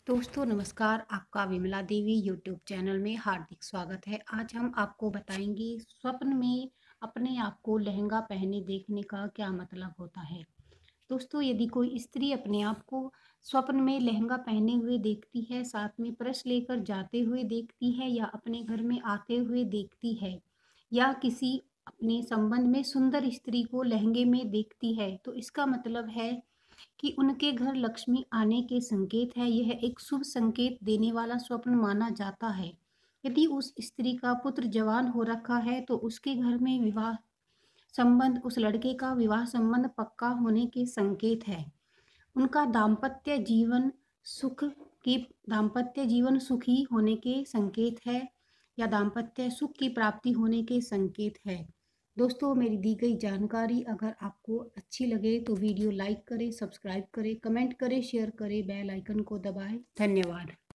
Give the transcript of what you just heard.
दोस्तों नमस्कार, आपका विमला देवी यूट्यूब चैनल में हार्दिक स्वागत है। आज हम आपको बताएंगे स्वप्न में अपने आप को लहंगा पहने देखने का क्या मतलब होता है। दोस्तों, यदि कोई स्त्री अपने आप को स्वप्न में लहंगा पहने हुए देखती है, साथ में पर्स लेकर जाते हुए देखती है या अपने घर में आते हुए देखती है या किसी अपने संबंध में सुंदर स्त्री को लहंगे में देखती है, तो इसका मतलब है कि उनके घर लक्ष्मी आने के संकेत है। यह एक शुभ संकेत देने वाला स्वप्न माना जाता है। यदि उस स्त्री का पुत्र जवान हो रखा है तो उसके घर में विवाह संबंध, उस लड़के का विवाह संबंध पक्का होने के संकेत है। उनका सुख की दाम्पत्य जीवन सुखी होने के संकेत है या दाम्पत्य सुख की प्राप्ति होने के संकेत है। दोस्तों, मेरी दी गई जानकारी अगर आपको अच्छी लगे तो वीडियो लाइक करें, सब्सक्राइब करें, कमेंट करें, शेयर करें, बेल आइकन को दबाएं। धन्यवाद।